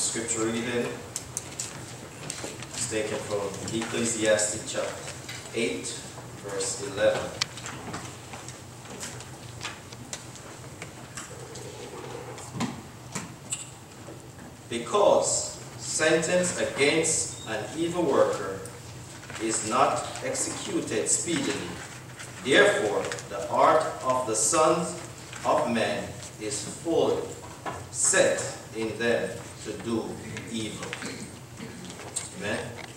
scripture reading is taken from Ecclesiastes chapter 8, verse 11. Because sentence against an evil worker is not executed speedily, therefore the heart of the sons of men is fully set in them to do evil. Amen.